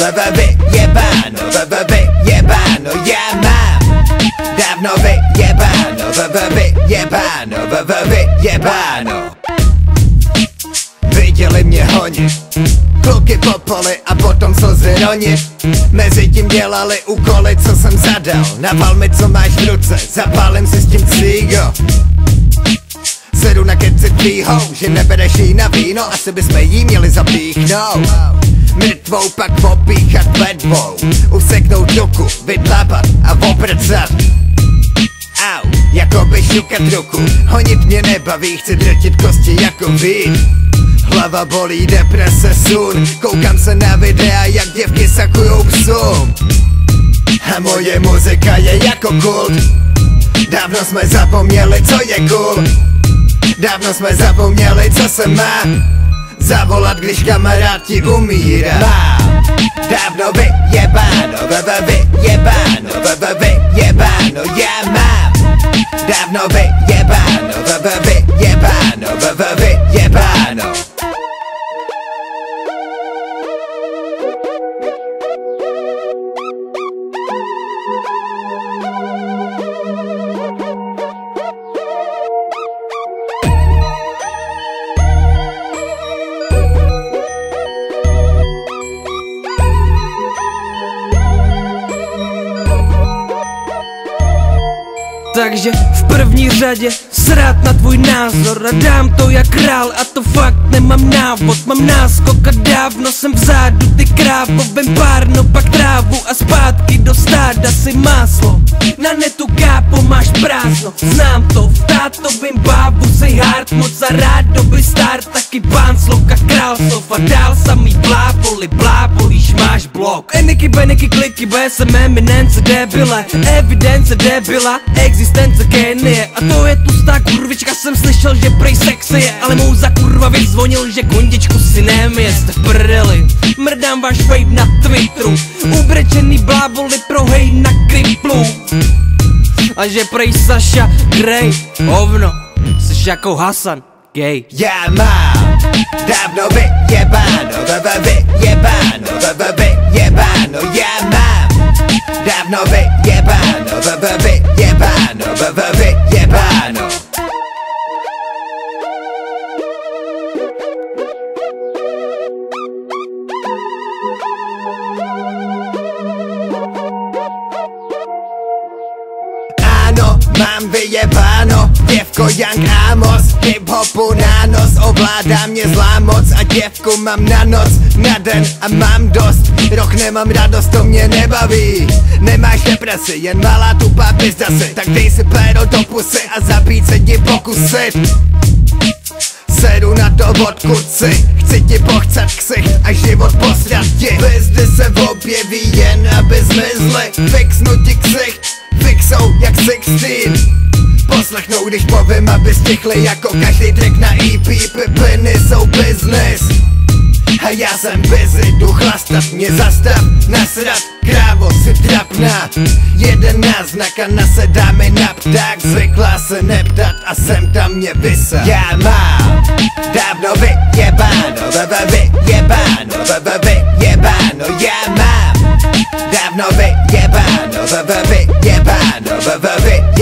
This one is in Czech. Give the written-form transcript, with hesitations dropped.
vyjebáno, vyjebáno, já mám dávno vyjebáno, vyjebáno, vyjebáno. Viděli mě honit kluky po poli a potom slzy ronit. Mezitím dělali úkoly, co jsem zadal. Naval mi, co máš v ruce, zapálím si s tím cígo. Sedu na keci tvýhou, že nebereš jí na víno, asi bychom jí měli zapíchnout. Mrtvou pak popíchat ledvou, useknout ruku, vydlapat a oprcat. Au, jako by šukat ruku, honit mě nebaví, chci drtit kosti jako vít. Hlava bolí, deprese, sun, koukám se na videa, jak děvky sakujou psům. A moje muzika je jako kult, dávno jsme zapomněli, co je cool. Dávno jsme zapomněli, co se má zavolat, když kamarád ti umírá. Mám dávno vyjebáno, vyjebáno, vyjebáno, já mám dávno vyjebáno, vyjebáno, vyjebáno. Takže v první řadě srát na tvůj názor a dám to jak král a to fakt nemám návod. Mám náskok a dávno jsem vzadu, ty krávo, vem párno, pak trávu a zpátky do stáda si máslo. Na netu kápo máš prázdno, znám to, v tátovým bábu sej hard, moc za rád doby start, taky pán slok a král slov a dál samý blábolíš, máš blok. Eniky, beniky, kliky, BSM, eminence, debile, evidence, debila, existence génie. A to je tlustá kurvička, jsem slyšel, že prej sexy je, ale mouza kurva vyzvonil, že kondičku si nemije, jste v prdeli. Mrdám váš vape na Twitteru, ubrečený bláboli prohej na kriplu. A že prej Saša Grey, hovno, jsi jako Hasan, gay. Já mám dávno vyjebáno, vyjebáno, vyjebáno, já mám dávno vyjebáno, vyjebáno, vyjebáno. Ano, mám vyjebáno, děvko Young Amos, hip-hopu na nos, ovládá mě zlá moc a děvku mám na noc, na den a mám dost. Rok nemám radost, to mě nebaví. Nemáš depresi, jen malá tupá pizda si, tak dej si péro do pusy a zabít se ti pokusit. Sedu na to odkud si, chci ti pochcat ksicht a život posrat ti. Pizdy se objeví jen aby zmizly, fixnu ti ksicht, fixou jak 16. Poslechnou, když povím, aby stichli jako každý track na EP. Pipiny jsou business a já jsem busy, jdu chlastat, mě zastav, nasrat, krávo si trapná. Jeden náznak a nasedáme na pták, zvyklá se neptat a sem tam mě vysa. Já mám dávno vyjebáno, vyjebáno, vyjebáno, já mám dávno vyjebáno, vyjebáno, vyjebáno.